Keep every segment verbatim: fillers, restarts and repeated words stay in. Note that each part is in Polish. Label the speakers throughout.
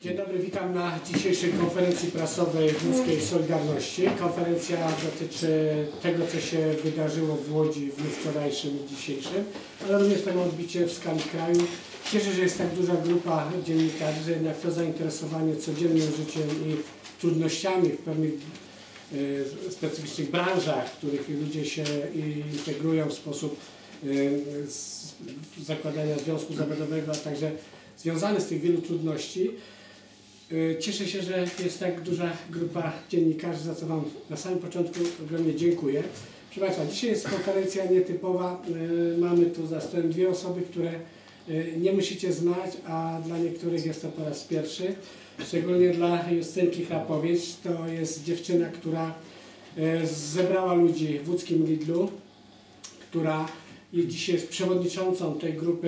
Speaker 1: Dzień dobry, witam na dzisiejszej konferencji prasowej Łódzkiej Solidarności. Konferencja dotyczy tego, co się wydarzyło w Łodzi w dniu wczorajszym i dzisiejszym, ale również to ma odbicie w skali kraju. Cieszę się, że jest tak duża grupa dziennikarzy, że jednak to zainteresowanie codziennym życiem i trudnościami w pewnych e, specyficznych branżach, w których ludzie się integrują w sposób e, z, zakładania związku zawodowego, a także związany z tych wielu trudności. Cieszę się, że jest tak duża grupa dziennikarzy, za co Wam na samym początku ogromnie dziękuję. Proszę Państwa, dzisiaj jest konferencja nietypowa. Mamy tu za stołem dwie osoby, które nie musicie znać, a dla niektórych jest to po raz pierwszy. Szczególnie dla Justynki Chrapowicz. To jest dziewczyna, która zebrała ludzi w łódzkim Lidlu, która dzisiaj jest przewodniczącą tej grupy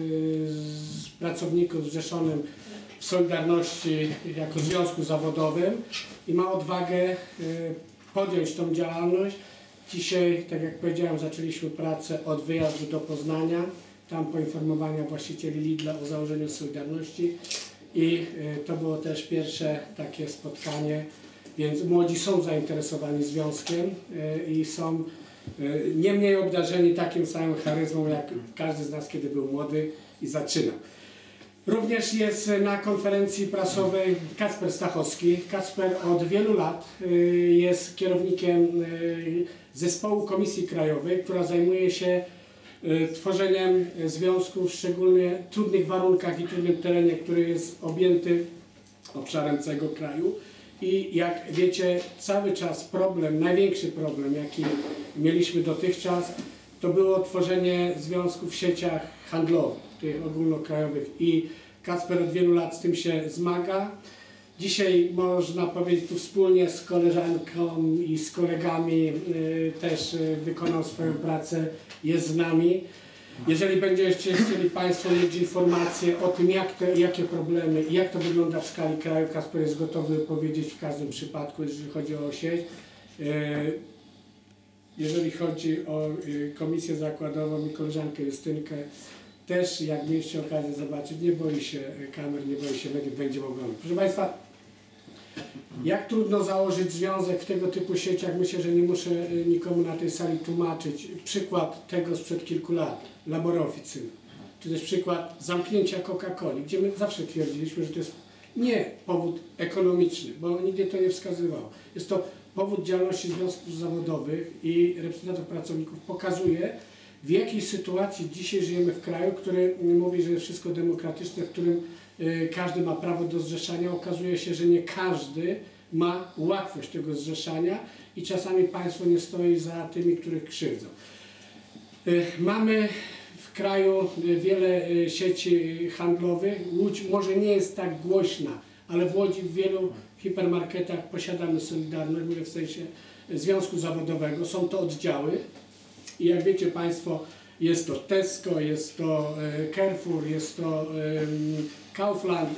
Speaker 1: pracowników zrzeszonym w Solidarności jako związku zawodowym i ma odwagę podjąć tą działalność. Dzisiaj, tak jak powiedziałem, zaczęliśmy pracę od wyjazdu do Poznania, tam poinformowania właścicieli Lidla o założeniu Solidarności i to było też pierwsze takie spotkanie, więc młodzi są zainteresowani związkiem i są nie mniej obdarzeni takim samym charyzmą jak każdy z nas, kiedy był młody i zaczynał. Również jest na konferencji prasowej Kacper Stachowski. Kacper od wielu lat jest kierownikiem zespołu Komisji Krajowej, która zajmuje się tworzeniem związków w szczególnie trudnych warunkach i trudnym terenie, który jest objęty obszarem całego kraju. I jak wiecie, cały czas problem, największy problem, jaki mieliśmy dotychczas, to było tworzenie związków w sieciach handlowych, tych ogólnokrajowych, i Kacper od wielu lat z tym się zmaga. Dzisiaj można powiedzieć, tu wspólnie z koleżanką i z kolegami y, też y, wykonał swoją pracę, jest z nami. Jeżeli będziecie chcieli Państwo mieć informacje o tym, jak te, jakie problemy i jak to wygląda w skali kraju, Kacper jest gotowy powiedzieć w każdym przypadku, jeżeli chodzi o sieć. Y, jeżeli chodzi o y, komisję zakładową i koleżankę Justynkę, też jak mieliście okazję zobaczyć, nie boi się kamer, nie boi się mediów, będzie oglądać. Proszę Państwa, jak trudno założyć związek w tego typu sieciach, myślę, że nie muszę nikomu na tej sali tłumaczyć. Przykład tego sprzed kilku lat, Labory Oficyny, czy też przykład zamknięcia Coca-Coli, gdzie my zawsze twierdziliśmy, że to jest nie powód ekonomiczny, bo nigdy to nie wskazywało. Jest to powód działalności związków zawodowych i reprezentantów pracowników pokazuje, w jakiej sytuacji dzisiaj żyjemy w kraju, który mówi, że jest wszystko demokratyczne, w którym y, każdy ma prawo do zrzeszania. Okazuje się, że nie każdy ma łatwość tego zrzeszania i czasami państwo nie stoi za tymi, których krzywdzą. Y, mamy w kraju wiele y, sieci handlowych. Łódź może nie jest tak głośna, ale w Łodzi w wielu hipermarketach posiadamy Solidarność, mówię w sensie związku zawodowego. Są to oddziały. I jak wiecie Państwo, jest to Tesco, jest to Carrefour, jest to Kaufland,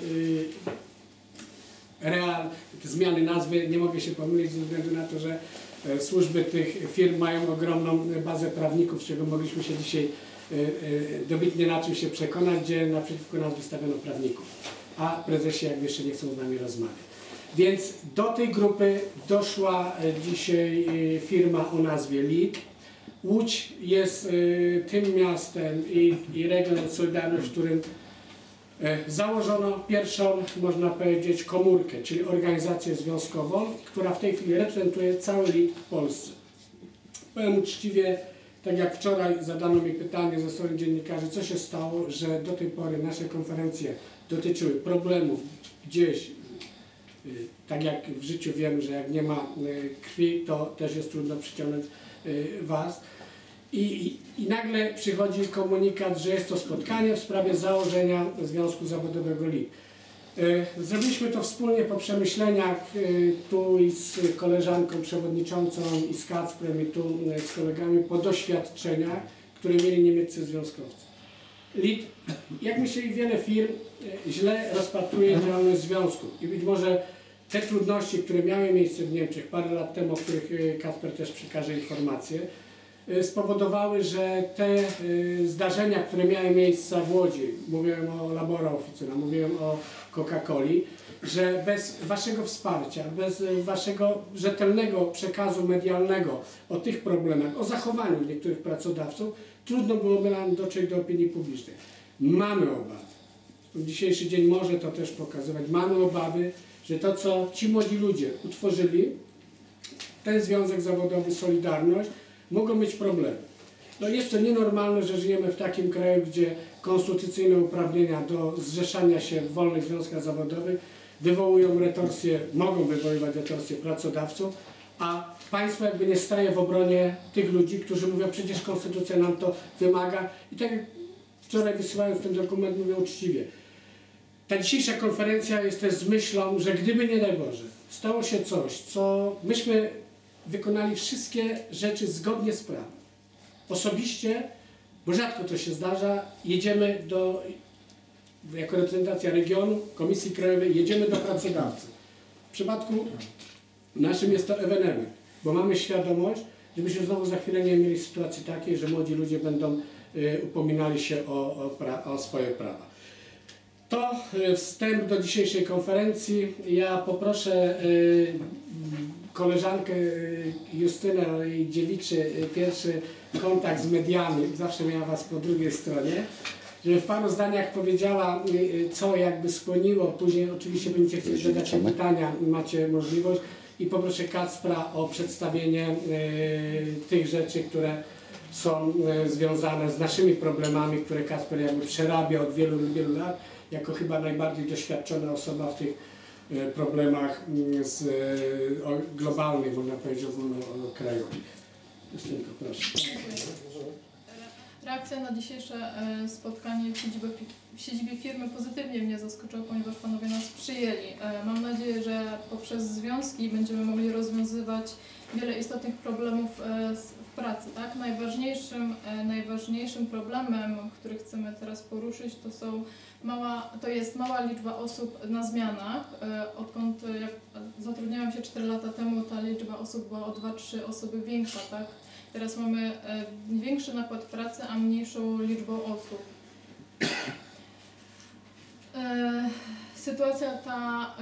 Speaker 1: Real. Te zmiany nazwy nie mogę się pomylić ze względu na to, że służby tych firm mają ogromną bazę prawników, z czego mogliśmy się dzisiaj dobitnie na czym się przekonać, gdzie naprzeciwko nas wystawiono prawników, a prezesi jakby jeszcze nie chcą z nami rozmawiać. Więc do tej grupy doszła dzisiaj firma o nazwie Lidl. Łódź jest y, tym miastem i, i regionem Solidarność, w którym y, założono pierwszą, można powiedzieć, komórkę, czyli organizację związkową, która w tej chwili reprezentuje cały Lidl w Polsce. Powiem uczciwie, tak jak wczoraj zadano mi pytanie ze strony dziennikarzy, co się stało, że do tej pory nasze konferencje dotyczyły problemów gdzieś, y, tak jak w życiu wiemy, że jak nie ma y, krwi, to też jest trudno przyciągnąć Was. I, i, I nagle przychodzi komunikat, że jest to spotkanie w sprawie założenia Związku Zawodowego Lidl. Zrobiliśmy to wspólnie po przemyśleniach, tu i z koleżanką przewodniczącą i z Kacprem, i tu z kolegami, po doświadczeniach, które mieli niemieccy związkowcy. Lidl, jak myśleli wiele firm, źle rozpatruje działalność związku i być może te trudności, które miały miejsce w Niemczech parę lat temu, o których Kacper też przekaże informacje, spowodowały, że te zdarzenia, które miały miejsce w Łodzi, mówiłem o Labora Officyna, mówiłem o Coca-Coli, że bez waszego wsparcia, bez waszego rzetelnego przekazu medialnego o tych problemach, o zachowaniu niektórych pracodawców, trudno byłoby nam dotrzeć do opinii publicznej. Mamy obawy. Dzisiejszy dzień może to też pokazywać. Mamy obawy, że to, co ci młodzi ludzie utworzyli, ten związek zawodowy Solidarność, mogą mieć problemy. No jest to nienormalne, że żyjemy w takim kraju, gdzie konstytucyjne uprawnienia do zrzeszania się w wolnych związkach zawodowych wywołują retorsję, mogą wywoływać retorsję pracodawców, a państwo jakby nie staje w obronie tych ludzi, którzy mówią, przecież konstytucja nam to wymaga. I tak jak wczoraj wysyłając ten dokument mówię uczciwie, ta dzisiejsza konferencja jest też z myślą, że gdyby nie daj Boże, stało się coś, co myśmy wykonali wszystkie rzeczy zgodnie z prawem. Osobiście, bo rzadko to się zdarza, jedziemy do, jako reprezentacja regionu, Komisji Krajowej, jedziemy do pracodawcy. W przypadku naszym jest to ewenement, bo mamy świadomość, żebyśmy znowu za chwilę nie mieli sytuacji takiej, że młodzi ludzie będą y, upominali się o, o, pra, o swoje prawa. To y, wstęp do dzisiejszej konferencji. Ja poproszę y, koleżankę Justynę o jej dziewiczy pierwszy kontakt z mediami, zawsze miała was po drugiej stronie, żeby w paru zdaniach powiedziała, co jakby skłoniło, później oczywiście będziecie chcieli zadać pytania, macie możliwość, i poproszę Kacpra o przedstawienie y, tych rzeczy, które są y, związane z naszymi problemami, które Kacper jakby przerabia od wielu, wielu lat, jako chyba najbardziej doświadczona osoba w tych problemach z, o, globalnych, można powiedzieć, ogólnokrajowych. Justynko, proszę.
Speaker 2: Reakcja na dzisiejsze spotkanie w siedzibie, w siedzibie firmy pozytywnie mnie zaskoczyła, ponieważ panowie nas przyjęli. Mam nadzieję, że poprzez związki będziemy mogli rozwiązywać wiele istotnych problemów w pracy. Tak? Najważniejszym, najważniejszym problemem, który chcemy teraz poruszyć, to są Mała, to jest mała liczba osób na zmianach. Odkąd jak zatrudniałam się cztery lata temu, ta liczba osób była o dwa trzy osoby większa. Tak? Teraz mamy większy nakład pracy, a mniejszą liczbą osób. Sytuacja ta,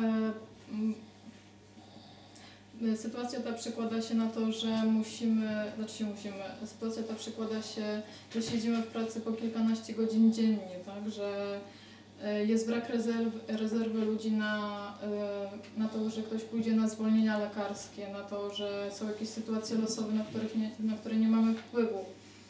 Speaker 2: sytuacja ta przekłada się na to, że musimy, znaczy się musimy, sytuacja ta przekłada się, że siedzimy w pracy po kilkanaście godzin dziennie, tak? Że jest brak rezerw, rezerwy ludzi na, na to, że ktoś pójdzie na zwolnienia lekarskie, na to, że są jakieś sytuacje losowe, na, których nie, na które nie mamy wpływu.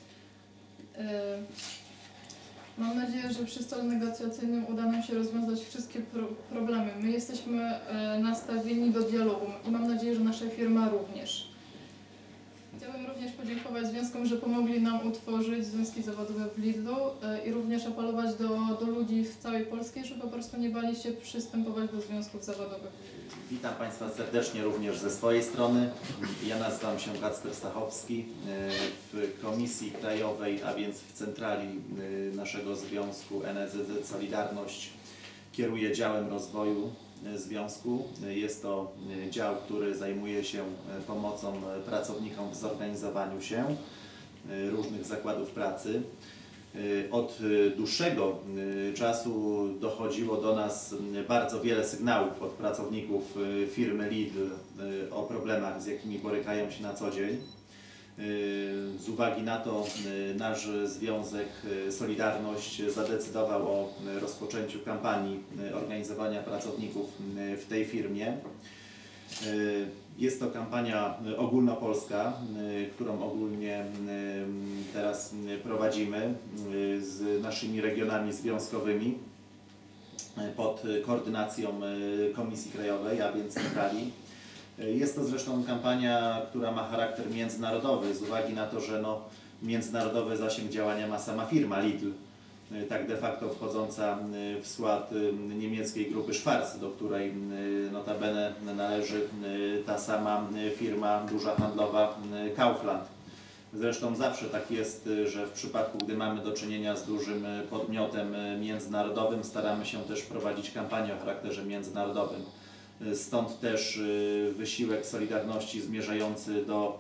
Speaker 2: Mam nadzieję, że przy stole negocjacyjnym uda nam się rozwiązać wszystkie pro, problemy. My jesteśmy nastawieni do dialogu i mam nadzieję, że nasza firma również. Chciałabym również podziękować związkom, że pomogli nam utworzyć związki zawodowe w Lidlu i również apelować do, do ludzi w całej Polsce, żeby po prostu nie bali się przystępować do związków zawodowych.
Speaker 3: Witam Państwa serdecznie również ze swojej strony. Ja nazywam się Kacper Stachowski. W Komisji Krajowej, a więc w centrali naszego związku N S Z Z Solidarność kieruję działem rozwoju związku. Jest to dział, który zajmuje się pomocą pracownikom w zorganizowaniu się różnych zakładów pracy. Od dłuższego czasu dochodziło do nas bardzo wiele sygnałów od pracowników firmy Lidl o problemach, z jakimi borykają się na co dzień. Z uwagi na to nasz Związek Solidarność zadecydował o rozpoczęciu kampanii organizowania pracowników w tej firmie. Jest to kampania ogólnopolska, którą ogólnie teraz prowadzimy z naszymi regionami związkowymi pod koordynacją Komisji Krajowej, a więc centrali. Jest to zresztą kampania, która ma charakter międzynarodowy z uwagi na to, że no, międzynarodowy zasięg działania ma sama firma Lidl, tak de facto wchodząca w skład niemieckiej grupy Schwarz, do której notabene należy ta sama firma duża handlowa Kaufland. Zresztą zawsze tak jest, że w przypadku, gdy mamy do czynienia z dużym podmiotem międzynarodowym, staramy się też prowadzić kampanię o charakterze międzynarodowym. Stąd też wysiłek Solidarności zmierzający do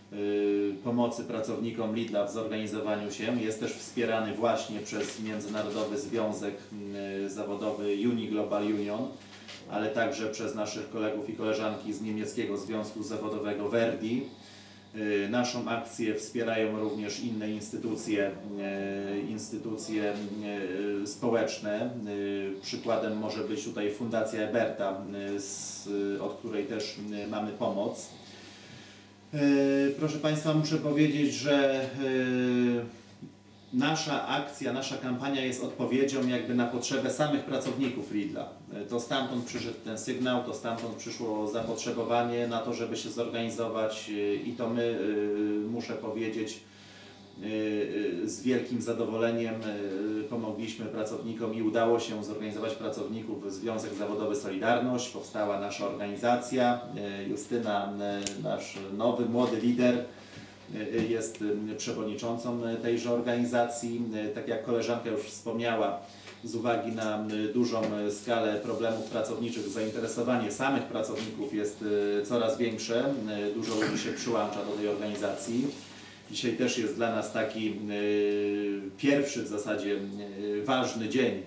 Speaker 3: pomocy pracownikom Lidla w zorganizowaniu się. Jest też wspierany właśnie przez Międzynarodowy Związek Zawodowy Uniglobal Union, ale także przez naszych kolegów i koleżanki z niemieckiego Związku Zawodowego Verdi. Naszą akcję wspierają również inne instytucje, instytucje społeczne. Przykładem może być tutaj Fundacja Eberta, od której też mamy pomoc. Proszę Państwa, muszę powiedzieć, że nasza akcja, nasza kampania jest odpowiedzią jakby na potrzebę samych pracowników Lidla. To stamtąd przyszedł ten sygnał, to stamtąd przyszło zapotrzebowanie na to, żeby się zorganizować i to my, muszę powiedzieć, z wielkim zadowoleniem pomogliśmy pracownikom i udało się zorganizować pracowników Związek Zawodowy Solidarność. Powstała nasza organizacja. Justyna, nasz nowy, młody lider, jest przewodniczącą tejże organizacji. Tak jak koleżanka już wspomniała, z uwagi na dużą skalę problemów pracowniczych zainteresowanie samych pracowników jest coraz większe. Dużo ludzi się przyłącza do tej organizacji. Dzisiaj też jest dla nas taki pierwszy w zasadzie ważny dzień,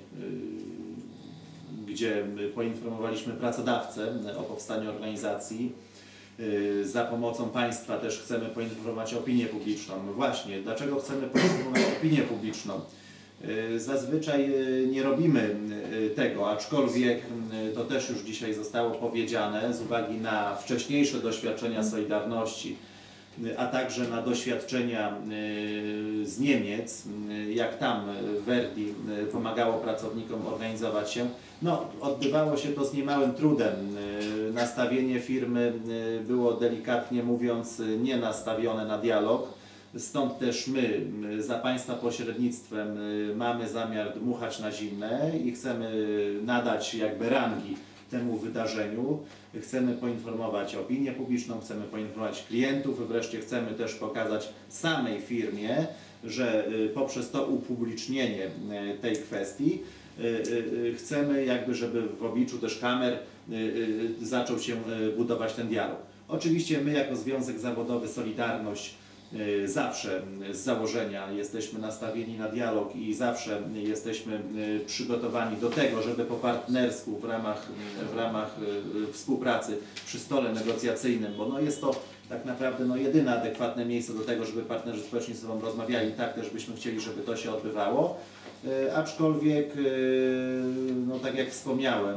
Speaker 3: gdzie poinformowaliśmy pracodawcę o powstaniu organizacji. Za pomocą Państwa też chcemy poinformować opinię publiczną. Właśnie, dlaczego chcemy poinformować opinię publiczną? Zazwyczaj nie robimy tego, aczkolwiek to też już dzisiaj zostało powiedziane, z uwagi na wcześniejsze doświadczenia Solidarności, a także na doświadczenia z Niemiec, jak tam Verdi pomagało pracownikom organizować się. No, odbywało się to z niemałym trudem. Nastawienie firmy było, delikatnie mówiąc, nie nastawione na dialog. Stąd też my za Państwa pośrednictwem mamy zamiar dmuchać na zimne i chcemy nadać jakby rangi temu wydarzeniu. Chcemy poinformować opinię publiczną, chcemy poinformować klientów, wreszcie chcemy też pokazać samej firmie, że poprzez to upublicznienie tej kwestii chcemy jakby, żeby w obliczu też kamer zaczął się budować ten dialog. Oczywiście my jako Związek Zawodowy Solidarność zawsze z założenia jesteśmy nastawieni na dialog i zawsze jesteśmy przygotowani do tego, żeby po partnersku w ramach, w ramach współpracy przy stole negocjacyjnym, bo no jest to tak naprawdę no jedyne adekwatne miejsce do tego, żeby partnerzy społeczni ze sobą rozmawiali, tak też byśmy chcieli, żeby to się odbywało. Aczkolwiek, no tak jak wspomniałem,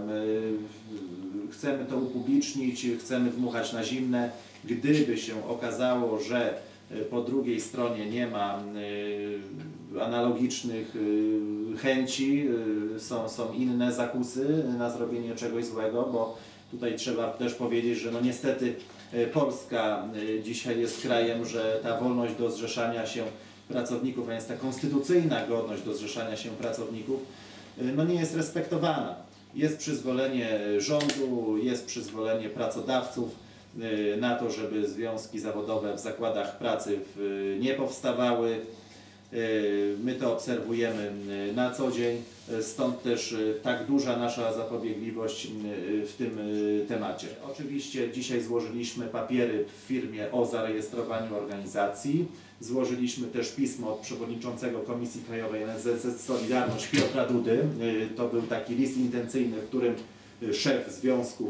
Speaker 3: chcemy to upublicznić, chcemy dmuchać na zimne. Gdyby się okazało, że po drugiej stronie nie ma analogicznych chęci, są, są inne zakusy na zrobienie czegoś złego, bo tutaj trzeba też powiedzieć, że no niestety Polska dzisiaj jest krajem, że ta wolność do zrzeszania się pracowników, a więc ta konstytucyjna godność do zrzeszania się pracowników, no nie jest respektowana. Jest przyzwolenie rządu, jest przyzwolenie pracodawców na to, żeby związki zawodowe w zakładach pracy nie powstawały. My to obserwujemy na co dzień, stąd też tak duża nasza zapobiegliwość w tym temacie. Oczywiście dzisiaj złożyliśmy papiery w firmie o zarejestrowaniu organizacji. Złożyliśmy też pismo od przewodniczącego Komisji Krajowej N S Z Z Solidarność Piotra Dudy. To był taki list intencyjny, w którym szef związku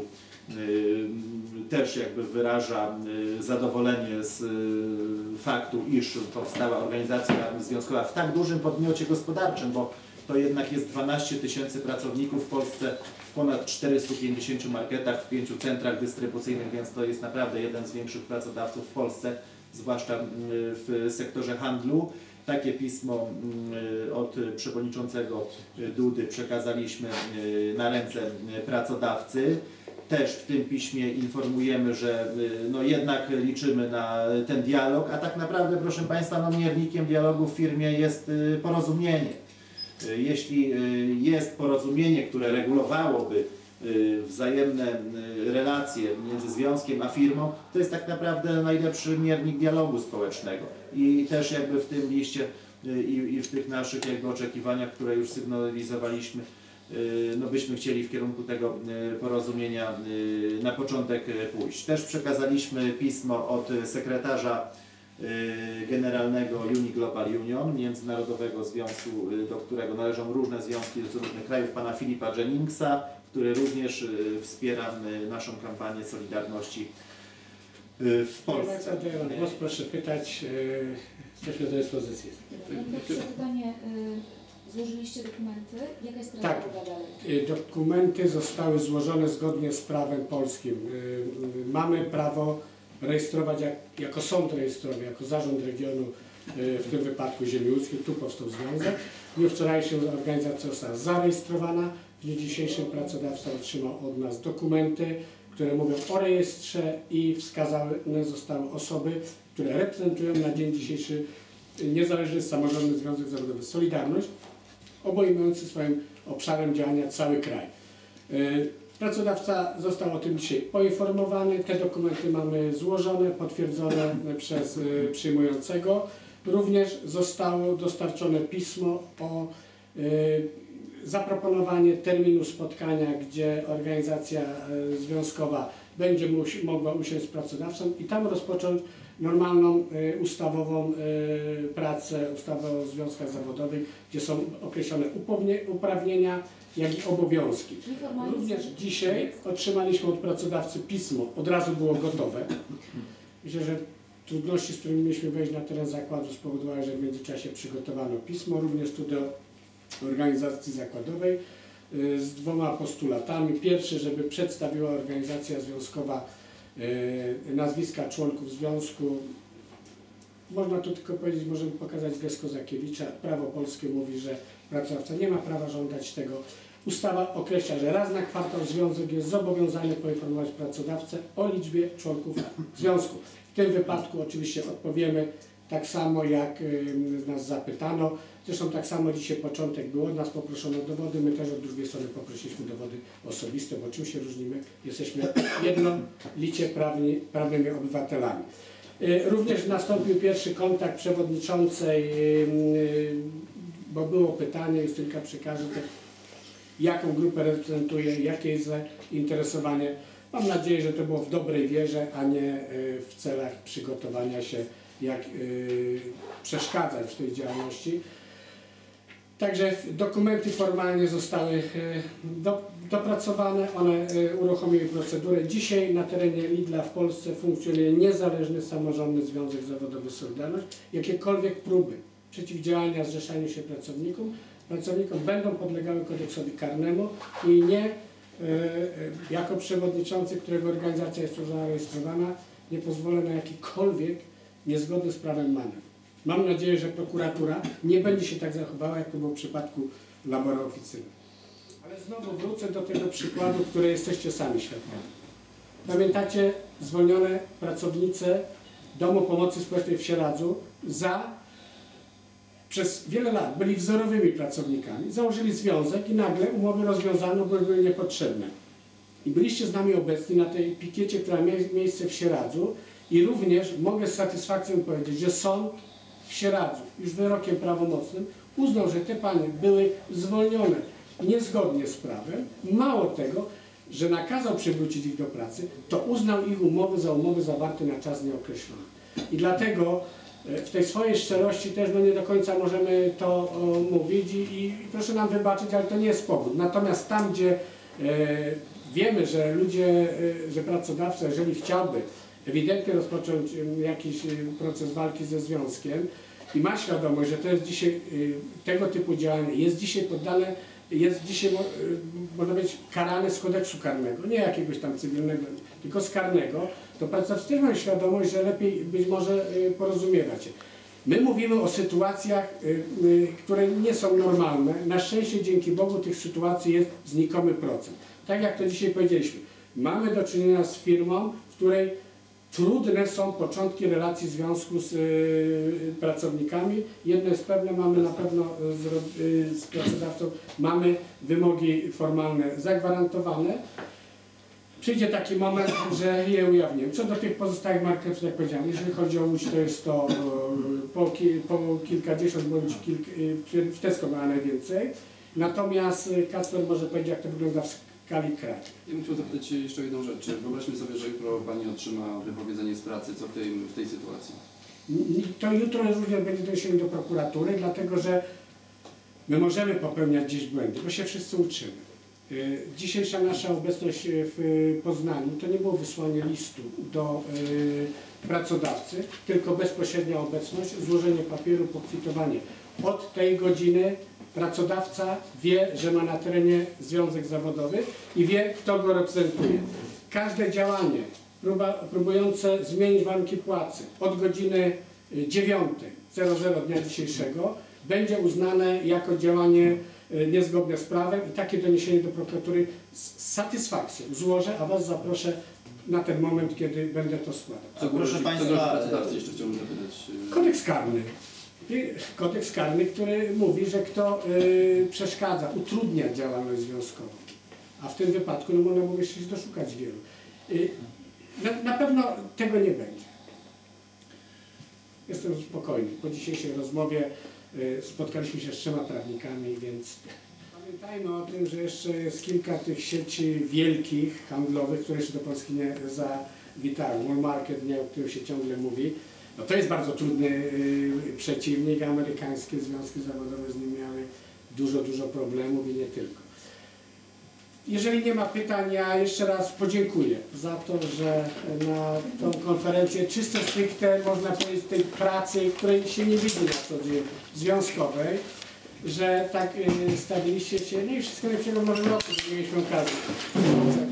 Speaker 3: też jakby wyraża zadowolenie z faktu, iż powstała organizacja związkowa w tak dużym podmiocie gospodarczym, bo to jednak jest dwanaście tysięcy pracowników w Polsce, w ponad czterystu pięćdziesięciu marketach, w pięciu centrach dystrybucyjnych, więc to jest naprawdę jeden z większych pracodawców w Polsce, zwłaszcza w sektorze handlu. Takie pismo od przewodniczącego Dudy przekazaliśmy na ręce pracodawcy. Też w tym piśmie informujemy, że no jednak liczymy na ten dialog, a tak naprawdę, proszę Państwa, no miernikiem dialogu w firmie jest porozumienie. Jeśli jest porozumienie, które regulowałoby wzajemne relacje między związkiem a firmą, to jest tak naprawdę najlepszy miernik dialogu społecznego. I też jakby w tym liście i, i w tych naszych jakby oczekiwaniach, które już sygnalizowaliśmy, no byśmy chcieli w kierunku tego porozumienia na początek pójść. Też przekazaliśmy pismo od sekretarza generalnego Uni Global Union, międzynarodowego związku, do którego należą różne związki z różnych krajów, pana Filipa Jenningsa, który również wspiera naszą kampanię Solidarności w Polsce.
Speaker 1: Głos proszę pytać, jesteśmy do dyspozycji.
Speaker 4: Pierwsze pytanie, złożyliście dokumenty, jaka jest
Speaker 1: Tak,
Speaker 4: dalej?
Speaker 1: Dokumenty zostały złożone zgodnie z prawem polskim. Mamy prawo rejestrować jak, jako sąd rejestrowy, jako zarząd regionu, w tym wypadku ziemi łódzkiej, tu powstał związek. W dniu wczorajszym organizacja została zarejestrowana, w dniu dzisiejszym pracodawca otrzymał od nas dokumenty, które mówią o rejestrze i wskazane zostały osoby, które reprezentują na dzień dzisiejszy Niezależny Samorządny Związek Zawodowy Solidarność, obejmujący swoim obszarem działania cały kraj. Pracodawca został o tym dzisiaj poinformowany, te dokumenty mamy złożone, potwierdzone przez przyjmującego. Również zostało dostarczone pismo o zaproponowanie terminu spotkania, gdzie organizacja związkowa będzie mogła usiąść z pracodawcą i tam rozpocząć normalną, ustawową pracę, ustawę o związkach zawodowych, gdzie są określone uprawnienia, jak i obowiązki. Również dzisiaj otrzymaliśmy od pracodawcy pismo, od razu było gotowe. Myślę, że trudności, z którymi mieliśmy wejść na teren zakładu, spowodowały, że w międzyczasie przygotowano pismo, również tu do organizacji zakładowej z dwoma postulatami. Pierwszy, żeby przedstawiła organizacja związkowa nazwiska członków związku. Można tu tylko powiedzieć, możemy pokazać gest Kozakiewicza. Prawo polskie mówi, że pracodawca nie ma prawa żądać tego. Ustawa określa, że raz na kwartał związek jest zobowiązany poinformować pracodawcę o liczbie członków związku. W tym wypadku oczywiście odpowiemy tak samo, jak nas zapytano. Zresztą tak samo dzisiaj początek był, od nas poproszono dowody, my też od drugiej strony poprosiliśmy dowody osobiste, bo czym się różnimy? Jesteśmy jednolicie prawni, prawnymi obywatelami. Również nastąpił pierwszy kontakt przewodniczącej, bo było pytanie, Justynka przekaże, jaką grupę reprezentuje, jakie jest zainteresowanie. Mam nadzieję, że to było w dobrej wierze, a nie w celach przygotowania się, jak przeszkadzać w tej działalności. Także dokumenty formalnie zostały do, dopracowane, one uruchomiły procedurę. Dzisiaj na terenie Lidla w Polsce funkcjonuje Niezależny Samorządny Związek Zawodowy Solidarność. Jakiekolwiek próby przeciwdziałania zrzeszaniu się pracownikom, pracownikom będą podlegały kodeksowi karnemu i nie e, jako przewodniczący, którego organizacja jest tu zarejestrowana, nie pozwolę na jakikolwiek niezgodny z prawem manewr. Mam nadzieję, że prokuratura nie będzie się tak zachowała, jak to było w przypadku labora oficyny. Ale znowu wrócę do tego przykładu, który jesteście sami świadkami. Pamiętacie zwolnione pracownice Domu Pomocy Społecznej w Sieradzu za przez wiele lat byli wzorowymi pracownikami, założyli związek i nagle umowy rozwiązano, bo były niepotrzebne. I byliście z nami obecni na tej pikiecie, która miała miejsce w Sieradzu i również mogę z satysfakcją powiedzieć, że sąd w Sieradzu już wyrokiem prawomocnym uznał, że te panie były zwolnione niezgodnie z prawem. Mało tego, że nakazał przywrócić ich do pracy, to uznał ich umowy za umowy zawarte na czas nieokreślony. I dlatego w tej swojej szczerości też no nie do końca możemy to o, mówić i, i proszę nam wybaczyć, ale to nie jest powód. Natomiast tam, gdzie e, wiemy, że ludzie, e, że pracodawca, jeżeli chciałby ewidentnie rozpocząć e, jakiś e, proces walki ze związkiem i ma świadomość, że to jest dzisiaj e, tego typu działanie, jest dzisiaj poddane, jest dzisiaj, e, można powiedzieć, karane z kodeksu karnego, nie jakiegoś tam cywilnego, tylko z karnego, to pracodawcy też mają świadomość, że lepiej być może porozumiewać się. My mówimy o sytuacjach, które nie są normalne. Na szczęście, dzięki Bogu, tych sytuacji jest znikomy procent. Tak jak to dzisiaj powiedzieliśmy, mamy do czynienia z firmą, w której trudne są początki relacji związku z pracownikami. Jedno jest pewne, mamy na pewno z, z pracodawcą, mamy wymogi formalne zagwarantowane. Przyjdzie taki moment, że je ujawnimy. Co do tych pozostałych market, jak powiedziałem, jeżeli chodzi o Łódź, to jest to po, po kilkadziesiąt bądź kilk, w Tesco ma najwięcej. Natomiast Kacper może powiedzieć, jak to wygląda w skali kraju.
Speaker 5: Ja bym chciał zapytać jeszcze jedną rzecz. Wyobraźmy sobie, że jutro Pani otrzyma wypowiedzenie z pracy. Co w tej, w tej sytuacji?
Speaker 1: To jutro również będzie doniesienie do prokuratury, dlatego że my możemy popełniać gdzieś błędy, bo się wszyscy uczymy. Dzisiejsza nasza obecność w Poznaniu to nie było wysłanie listu do pracodawcy, tylko bezpośrednia obecność, złożenie papieru, pokwitowanie. Od tej godziny pracodawca wie, że ma na terenie związek zawodowy i wie, kto go reprezentuje. Każde działanie próba, próbujące zmienić warunki płacy od godziny dziewiątej dnia dzisiejszego będzie uznane jako działanie niezgodne z prawem i takie doniesienie do prokuratury z satysfakcją złożę, a Was zaproszę na ten moment, kiedy będę to składał.
Speaker 3: Co, proszę Państwa,
Speaker 5: jeszcze chciałbym zapytać.
Speaker 1: Kodeks karny. Kodeks karny, który mówi, że kto y, przeszkadza, utrudnia działalność związkową. A w tym wypadku no, można było jeszcze się doszukać wielu. Y, na, na pewno tego nie będzie. Jestem spokojny. Po dzisiejszej rozmowie y, spotkaliśmy się z trzema prawnikami, więc pamiętajmy o tym, że jeszcze jest kilka tych sieci wielkich, handlowych, które jeszcze do Polski nie zawitały. World Market, nie, o którym się ciągle mówi. No to jest bardzo trudny y, przeciwnik. Amerykańskie związki zawodowe z nim miały dużo, dużo problemów i nie tylko. Jeżeli nie ma pytań, ja jeszcze raz podziękuję za to, że na tą konferencję czysto stricte, można powiedzieć, tej pracy, której się nie widzi na co dzień związkowej, że tak y, stawiliście się, no i wszystko najlepszego w nowym roku, że mieliśmy okazję.